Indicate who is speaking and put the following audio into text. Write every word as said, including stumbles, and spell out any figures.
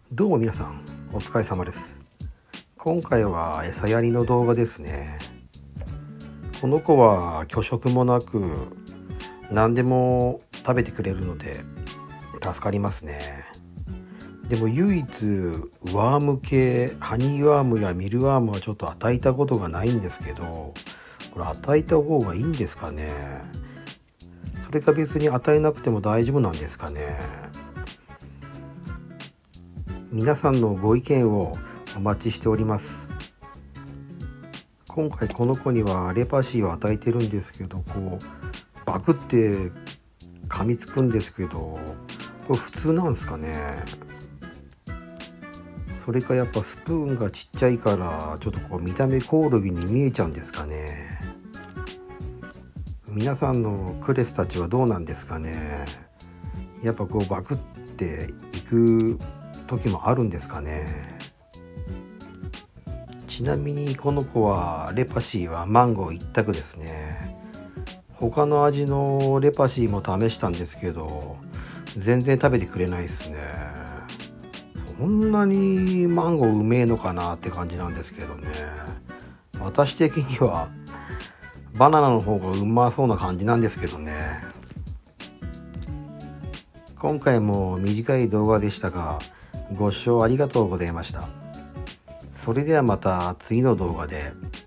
Speaker 1: どうも皆さんお疲れ様です。今回は餌やりの動画ですね。この子は拒食もなく何でも食べてくれるので助かりますね。でも唯一ワーム系、ハニーワームやミルワームはちょっと与えたことがないんですけど、これ与えた方がいいんですかね。それか別に与えなくても大丈夫なんですかね。皆さんのご意見をお待ちしております。今回この子にはレパシーを与えてるんですけど、こうバクって噛みつくんですけど、これ普通なんですかね。それかやっぱスプーンがちっちゃいからちょっとこう見た目コオロギに見えちゃうんですかね。皆さんのクレスたちはどうなんですかね。やっぱこうバクっていく時もあるんですかね。ちなみにこの子はレパシーはマンゴー一択ですね。他の味のレパシーも試したんですけど全然食べてくれないですね。そんなにマンゴーうめえのかなって感じなんですけどね。私的にはバナナの方がうまそうな感じなんですけどね。今回も短い動画でしたがご視聴ありがとうございました。それではまた次の動画で。